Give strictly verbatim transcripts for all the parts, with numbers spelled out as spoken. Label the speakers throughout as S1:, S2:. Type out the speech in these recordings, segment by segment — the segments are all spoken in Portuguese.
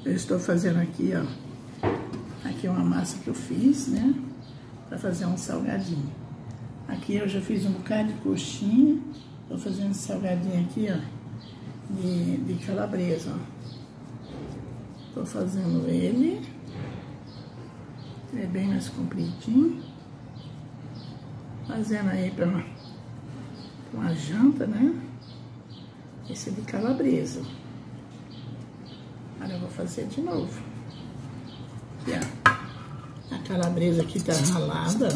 S1: Eu estou fazendo aqui, ó. Aqui é uma massa que eu fiz, né? Pra fazer um salgadinho. Aqui eu já fiz um bocado de coxinha. Tô fazendo esse salgadinho aqui, ó. De, de calabresa, ó. Tô fazendo ele. Ele é bem mais compridinho. Fazendo aí pra uma, pra uma janta, né? Esse é de calabresa. Agora eu vou fazer de novo. Aqui, ó. A calabresa aqui tá ralada.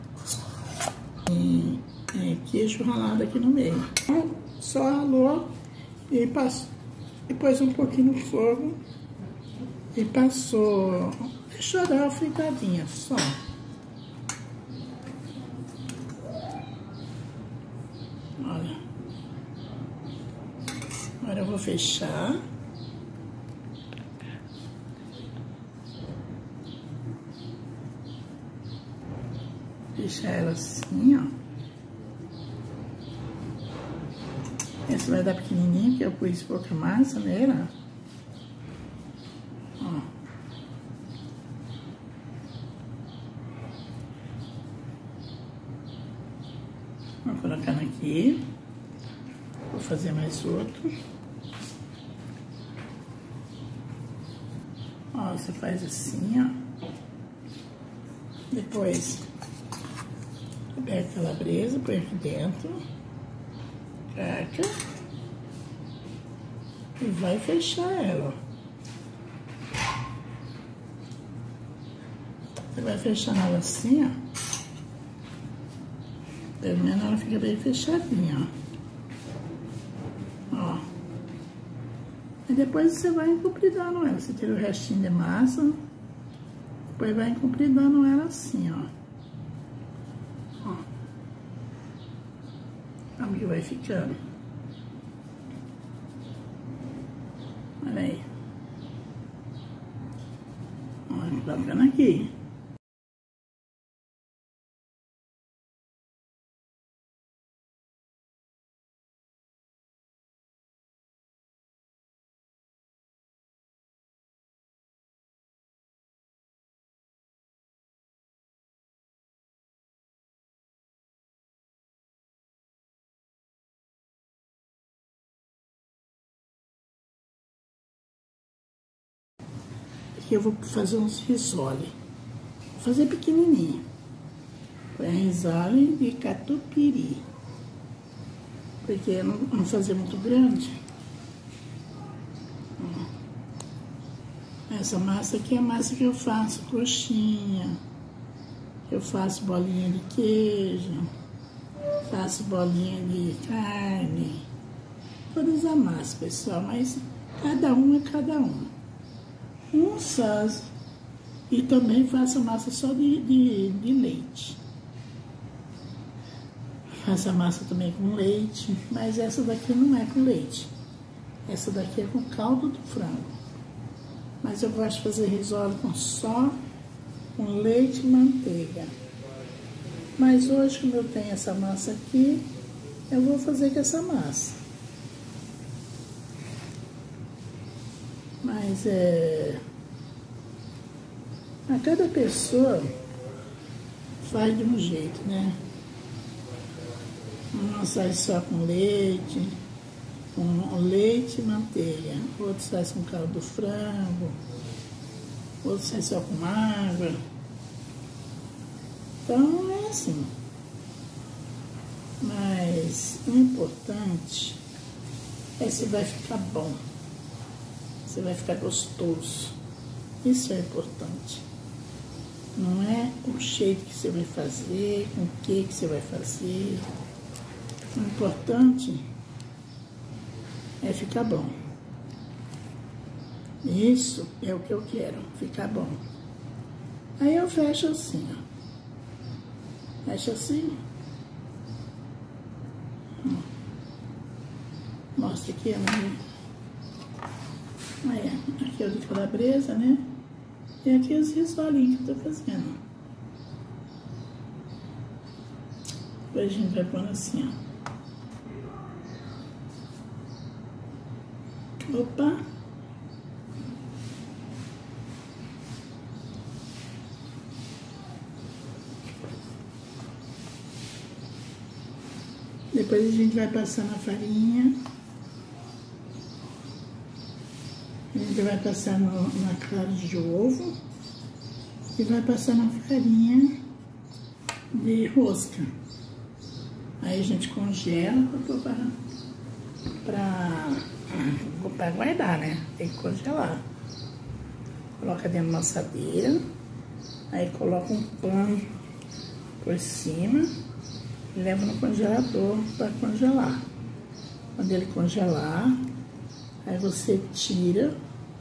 S1: E é, queijo ralado aqui no meio. Só ralou e passou. E pôs um pouquinho no fogo. E passou. Deixou dar uma fritadinha só. Olha. Agora eu vou fechar. Deixar ela assim, ó. Essa vai dar pequenininha, porque eu pus pouca massa nela. Ó. Vou colocando aqui. Vou fazer mais outro. Ó, você faz assim, ó. Depois, pega a calabresa, põe aqui dentro. Caca. E vai fechar ela, ó. Você vai fechando ela assim, ó. Pelo menos ela fica bem fechadinha, ó. Ó. E depois você vai encompridando ela. Você tira o restinho de massa. Depois vai encompridando ela assim, ó. Ó. Como que vai ficando. Olha aí. Olha, tá ficando aqui. Aqui eu vou fazer uns risole. Vou fazer pequenininho. Põe risole de catupiry. Porque eu não vou fazer muito grande. Essa massa aqui é a massa que eu faço coxinha. Eu faço bolinha de queijo. Faço bolinha de carne. Todas as massas, pessoal. Mas cada um é cada um. Um saz. E também faço massa só de, de, de leite. Faço a massa também com leite, mas essa daqui não é com leite. Essa daqui é com caldo do frango. Mas eu gosto de fazer risole com só com leite e manteiga. Mas hoje, como eu tenho essa massa aqui, eu vou fazer com essa massa. Mas é... a cada pessoa faz de um jeito, né? Um faz só com leite, com leite e manteiga. Outros faz com caldo do frango. Outros faz só com água. Então é assim. Mas o importante é se vai ficar bom. Se vai ficar gostoso. Isso é importante. Não é o jeito que você vai fazer, com o que que você vai fazer. O importante é ficar bom. Isso é o que eu quero, ficar bom. Aí eu fecho assim, ó. Fecho assim. Mostra aqui a minha. Aí, aqui é o de calabresa, né? E aqui os risolinhos que eu tô fazendo. Depois a gente vai pondo assim, ó. Opa! Depois a gente vai passar na farinha. A gente vai passar no, na clara de ovo. E vai passar na farinha de rosca. Aí a gente congela para guardar, né? Tem que congelar. Coloca dentro da assadeira. Aí coloca um pano por cima e leva no congelador para congelar. Quando ele congelar, aí você tira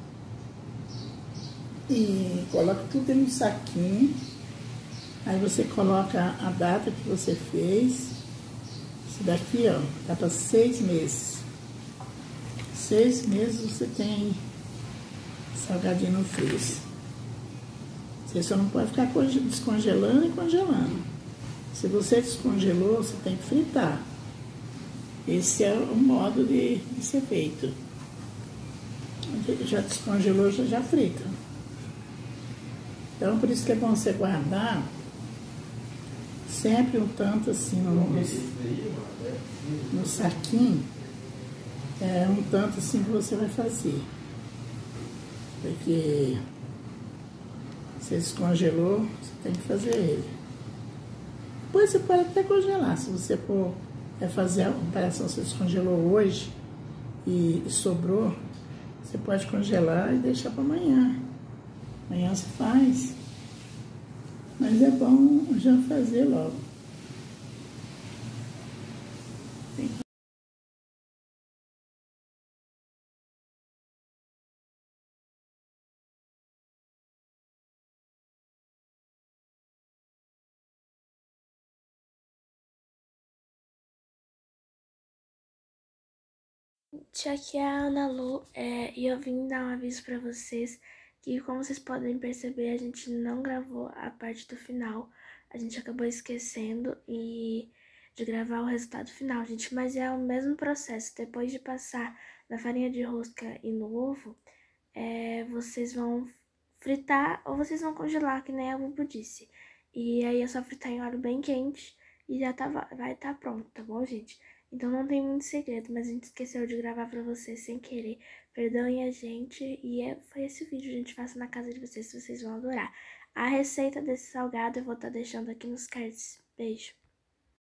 S1: e coloca tudo dentro do saquinho. Aí você coloca a data que você fez. Isso daqui, ó, tá para seis meses. Seis meses você tem salgadinho no freezer. Você só não pode ficar descongelando e congelando. Se você descongelou, você tem que fritar. Esse é o modo de, de ser feito. Já descongelou, já, já frita. Então, por isso que é bom você guardar sempre um tanto assim no, no saquinho. É um tanto assim que você vai fazer. Porque você descongelou, você tem que fazer ele. Depois você pode até congelar. Se você for é fazer a operação, você descongelou hoje e, e sobrou, você pode congelar e deixar para amanhã. Amanhã você faz. Mas é bom já fazer logo.
S2: Gente, aqui é a Ana Lu, é, e eu vim dar um aviso pra vocês que, como vocês podem perceber, a gente não gravou a parte do final. A gente acabou esquecendo e de gravar o resultado final, gente, mas é o mesmo processo. Depois de passar na farinha de rosca e no ovo, é, vocês vão fritar ou vocês vão congelar, que nem a Bubu disse. E aí é só fritar em óleo bem quente e já tá, vai estar tá pronto, tá bom, gente? Então não tem muito segredo, mas a gente esqueceu de gravar pra vocês sem querer. Perdoem a gente e é, foi esse vídeo, a gente faça na casa de vocês, vocês vão adorar. A receita desse salgado eu vou estar tá deixando aqui nos cards. Beijo!